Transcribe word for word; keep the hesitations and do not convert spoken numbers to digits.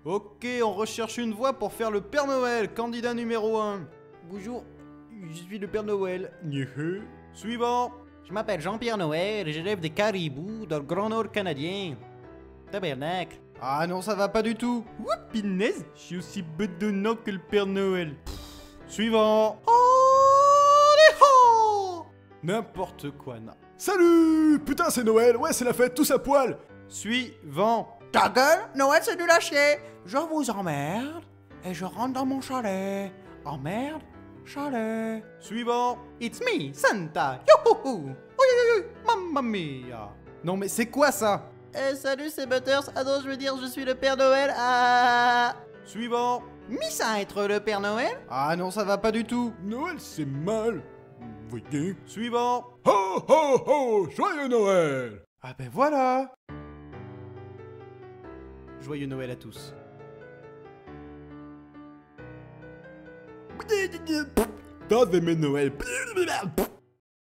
Ok, on recherche une voix pour faire le Père Noël, candidat numéro un. Bonjour, je suis le Père Noël. Nyehé. Suivant. Je m'appelle Jean-Pierre Noël et j'élève des caribous dans le Grand Nord canadien. Tabernacle. Ah non, ça va pas du tout. Ouh, pinaise, je suis aussi bedonnant que le Père Noël. Pff. Suivant. Oh, n'importe quoi, na. Salut! Putain, c'est Noël! Ouais, c'est la fête, tous à poil! Suivant. Ta gueule, Noël c'est nul à chier. Je vous emmerde et je rentre dans mon chalet. Emmerde, chalet. Suivant. It's me, Santa. Youhouhou. Oui, mamma mia. Non mais c'est quoi ça? Eh salut c'est Butters. Ah non, je veux dire je suis le Père Noël. Ah. Suivant. Mis à être le Père Noël. Ah non, ça va pas du tout. Noël, c'est mal! Voyez? Suivant. Ho ho ho! Joyeux Noël! Ah ben voilà. Joyeux Noël à tous. T'as aimé Noël?